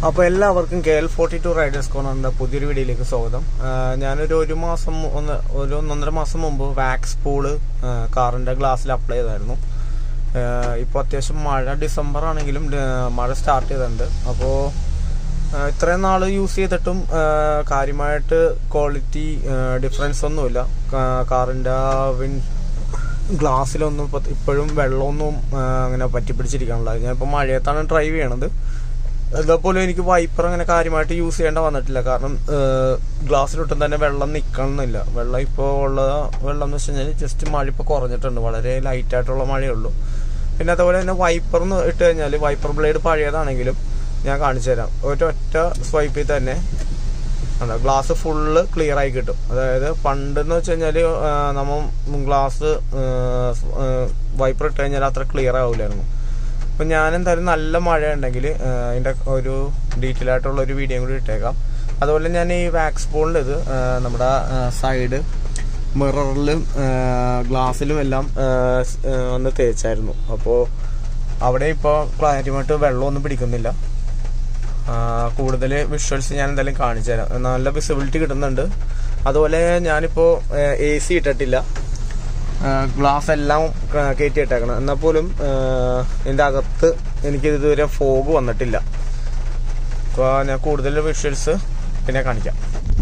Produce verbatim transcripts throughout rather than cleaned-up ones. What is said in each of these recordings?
അപ്പോൾ എല്ലാവർക്കും K L forty two riders കോർണറിന്റെ പുതിയൊരു വീഡിയോയിലേക്ക് സ്വാഗതം. ഞാനൊരു ഒരു മാസം ഒന്ന് ഒരു ഒന്നൊന്നര മാസം മുമ്പ് വാക്സ് പൂള് കാറിന്റെ ഗ്ലാസ്സിൽ അപ്ലൈ ചെയ്തായിരുന്നു. ഇപ്പോൾ അത്യാവശ്യം മഴ ഡിസംബർ ആണെങ്കിലും മഴ സ്റ്റാർട്ട് ചെയ്തിട്ടുണ്ട്. അപ്പോൾ ഇത്രയും നാൾ യൂസ് ചെയ്തിട്ടും കാര്യമായിട്ട് ക്വാളിറ്റി ഡിഫറൻസ് ഒന്നുമില്ല. കാറിന്റെ വിൻ ഗ്ലാസ്സിലൊന്നും ഇപ്പോഴും വെള്ളമൊന്നും അങ്ങനെ പറ്റിപ്പിടിച്ചിരിക്കാനുള്ള. ഞാനിപ്പോൾ മഴയത്താണ് ഡ്രൈവ് ചെയ്യണത്. അതേപോലെ എനിക്ക് വൈപ്പർ അങ്ങനെ കാര്യമായിട്ട് യൂസ് ചെയ്യേണ്ട വന്നിട്ടില്ല. കാരണം ഗ്ലാസ്സിലൊട്ടും തന്നെ വെള്ളം നിൽക്കണമെന്നില്ല. വെള്ളം ഇപ്പോൾ ഉള്ള വെള്ളം എന്ന് വെച്ച് കഴിഞ്ഞാൽ ജസ്റ്റ് മഴ ഇപ്പോൾ കുറഞ്ഞിട്ടുണ്ട്. വളരെ ലൈറ്റായിട്ടുള്ള മഴയുള്ളൂ. പിന്നെ അതുപോലെ തന്നെ വൈപ്പർ എന്ന് ഇട്ട് കഴിഞ്ഞാൽ വൈപ്പർ ബ്ലേഡ് പഴയതാണെങ്കിലും ഞാൻ കാണിച്ചു തരാം. ഒരൊറ്റ സ്വൈപ്പിൽ തന്നെ ഗ്ലാസ് ഫുള്ള് ക്ലിയർ ആയി കിട്ടും. അതായത് പണ്ടെന്ന് വെച്ച് കഴിഞ്ഞാൽ നമ്മൾ ഗ്ലാസ് വൈപ്പർ ഇട്ട് കഴിഞ്ഞാൽ അത്ര ക്ലിയർ ആവില്ലായിരുന്നു. അപ്പം ഞാൻ എന്തായാലും നല്ല മഴ ഉണ്ടെങ്കിൽ അതിൻ്റെ ഒരു ഡീറ്റെയിൽ ആയിട്ടുള്ള ഒരു വീഡിയോ കൂടി ഇട്ടേക്കാം. അതുപോലെ ഞാൻ ഈ വാക്സ് പോളിൻ്റെ ഇത് നമ്മുടെ സൈഡ് മിററിലും ഗ്ലാസ്സിലും എല്ലാം ഒന്ന് തേച്ചായിരുന്നു. അപ്പോൾ അവിടെ ഇപ്പോൾ കാര്യമായിട്ട് വെള്ളമൊന്നും പിടിക്കുന്നില്ല. കൂടുതൽ വിഷ്വൽസ് ഞാൻ എന്തായാലും കാണിച്ചു തരാം. നല്ല വിസിബിലിറ്റി കിട്ടുന്നുണ്ട്. അതുപോലെ ഞാനിപ്പോൾ എ സി ഇട്ടിട്ടില്ല. ഗ്ലാസ് എല്ലാം കയറ്റി ഇട്ടേക്കണം. എന്നാൽ പോലും ഇതിൻ്റെ അകത്ത് എനിക്ക് ഇതുവരെ ഫോഗ് വന്നിട്ടില്ല. അപ്പോൾ ഞാൻ കൂടുതൽ വിഷ്വൽസ് പിന്നെ കാണിക്കാം.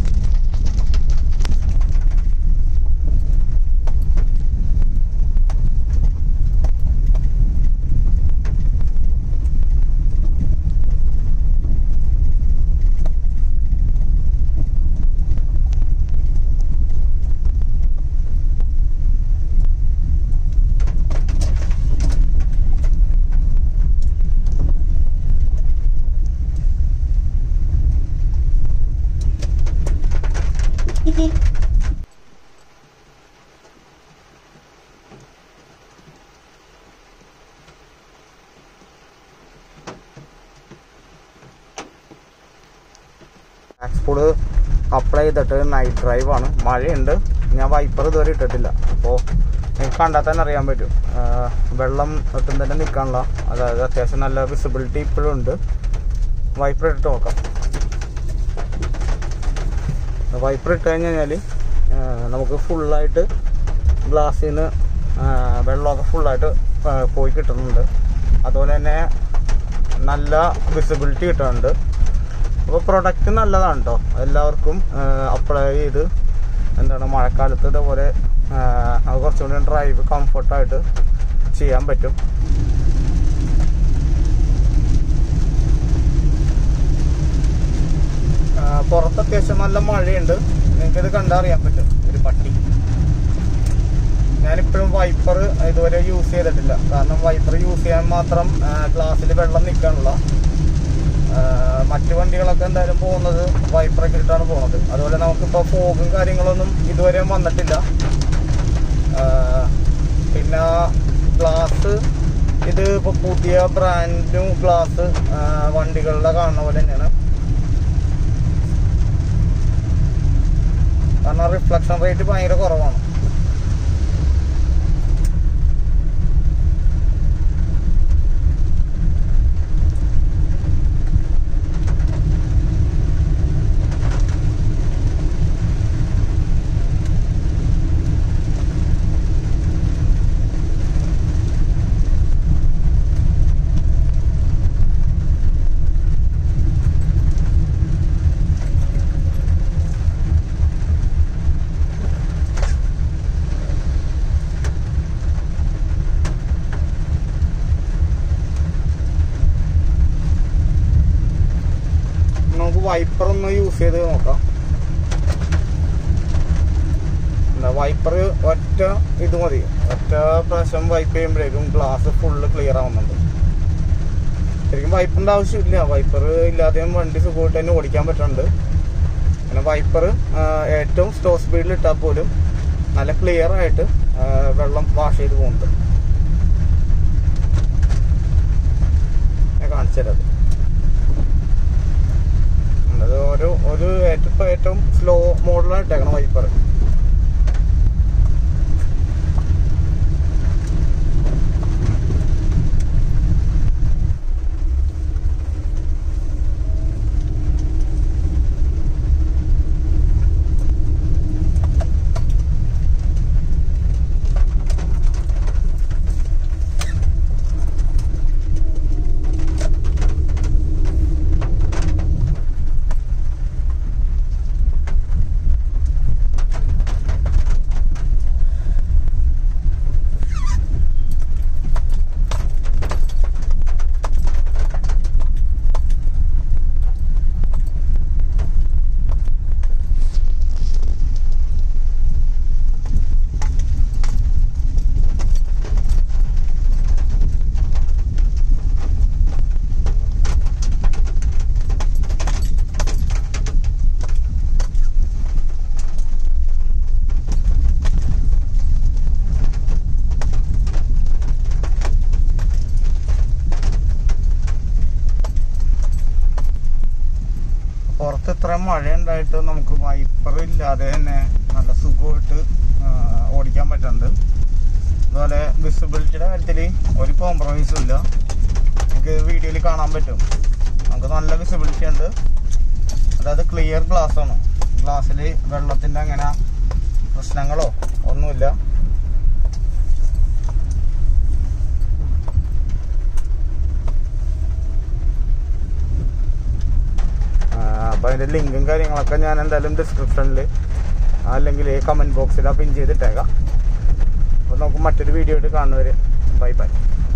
വാക്സ്പോള് അപ്ലൈ ചെയ്തിട്ട് നൈറ്റ് ഡ്രൈവ് ആണ്. മഴയുണ്ട്. ഞാൻ വൈപ്പർ ഇതുവരെ ഇട്ടിട്ടില്ല. അപ്പോൾ എനിക്ക് കണ്ടാൽ തന്നെ അറിയാൻ പറ്റും വെള്ളം ഒട്ടും തന്നെ നിൽക്കാനുള്ള. അതായത് അത്യാവശ്യം നല്ല വിസിബിലിറ്റി ഇപ്പോഴും ഉണ്ട്. വൈപ്പർ ഇട്ടിട്ട് നോക്കാം. വൈപ്പർ ഇട്ട് കഴിഞ്ഞ് കഴിഞ്ഞാൽ നമുക്ക് ഫുള്ളായിട്ട് ഗ്ലാസ്സിൽ നിന്ന് വെള്ളമൊക്കെ ഫുള്ളായിട്ട് പോയി കിട്ടുന്നുണ്ട്. അതുപോലെ തന്നെ നല്ല വിസിബിലിറ്റി കിട്ടുന്നുണ്ട്. അപ്പോൾ പ്രൊഡക്റ്റ് നല്ലതാണ് കേട്ടോ. എല്ലാവർക്കും അപ്ലൈ ചെയ്ത് എന്താണ് മഴക്കാലത്ത് ഇതേപോലെ അത് കുറച്ചുകൂടി ഡ്രൈവ് കംഫർട്ടായിട്ട് ചെയ്യാൻ പറ്റും. പുറത്ത് അത്യാവശ്യം നല്ല മഴയുണ്ട്. നിങ്ങൾക്കിത് കണ്ടറിയാൻ പറ്റും. ഒരു പട്ടി. ഞാനിപ്പോഴും വൈപ്പർ ഇതുവരെ യൂസ് ചെയ്തിട്ടില്ല. കാരണം വൈപ്പർ യൂസ് ചെയ്യാൻ മാത്രം ഗ്ലാസ്സിൽ വെള്ളം നിൽക്കാനുള്ള. മറ്റു വണ്ടികളൊക്കെ എന്തായാലും പോകുന്നത് വൈപ്പറൊക്കെ ഇട്ടാണ് പോകുന്നത്. അതുപോലെ നമുക്കിപ്പോൾ ഫോഗും കാര്യങ്ങളൊന്നും ഇതുവരെ വന്നിട്ടില്ല. പിന്നെ ഗ്ലാസ് ഇത് ഇപ്പോൾ പുതിയ ബ്രാൻഡും ഗ്ലാസ് വണ്ടികളുടെ കാണുന്ന പോലെ തന്നെയാണ്. കാരണം റിഫ്ലക്ഷൻ റേറ്റ് ഭയങ്കര കുറവാണ്. വൈപ്പർ ഒന്ന് യൂസ് ചെയ്ത് നോക്കാം. എന്താ വൈപ്പർ ഒറ്റ ഇത് മതി. ഒറ്റ പ്രാവശ്യം വൈപ്പ് ചെയ്യുമ്പോഴേക്കും ഗ്ലാസ് ഫുള്ള് ക്ലിയർ ആവുന്നുണ്ട്. ശരിക്കും വൈപ്പറിൻ്റെ ആവശ്യമില്ല. വൈപ്പർ ഇല്ലാതെയും വണ്ടി സുഖമായിട്ട് തന്നെ ഓടിക്കാൻ പറ്റുന്നുണ്ട്. പിന്നെ വൈപ്പർ ഏറ്റവും സ്ലോ സ്പീഡിൽ ഇട്ടാൽ പോലും നല്ല ക്ലിയർ ആയിട്ട് വെള്ളം വാഷ് ചെയ്ത് പോകുന്നുണ്ട്. ഞാൻ കാണിച്ചു തരാം. അത് ഒരു ഒരു ഏറ്റവും ഏറ്റവും സ്ലോ മോഡലാണ് ഇട്ടേക്കണം വൈപ്പർ. പുറത്ത് ഇത്ര മഴ ഉണ്ടായിട്ട് നമുക്ക് വൈപ്പർ ഇല്ലാതെ തന്നെ നല്ല സുഖമായിട്ട് ഓടിക്കാൻ പറ്റുന്നുണ്ട്. അതുപോലെ വിസിബിലിറ്റിയുടെ കാര്യത്തിൽ ഒരു കോംപ്രമൈസും ഇല്ല. നമുക്ക് വീഡിയോയിൽ കാണാൻ പറ്റും, നമുക്ക് നല്ല വിസിബിലിറ്റി ഉണ്ട്. അതായത് ക്ലിയർ ഗ്ലാസ് ആണ്. ഗ്ലാസ്സിൽ വെള്ളത്തിൻ്റെ അങ്ങനെ പ്രശ്നങ്ങളോ ഒന്നുമില്ല. അപ്പോൾ അതിൻ്റെ ലിങ്കും കാര്യങ്ങളൊക്കെ ഞാൻ എന്തായാലും ഡിസ്ക്രിപ്ഷനിൽ അല്ലെങ്കിൽ കമൻറ്റ് ബോക്സിൽ പിൻ ചെയ്തിട്ടേക്കാം. അപ്പോൾ നമുക്ക് മറ്റൊരു വീഡിയോ ആയിട്ട് കാണുന്നവരെ ബൈ ബൈ.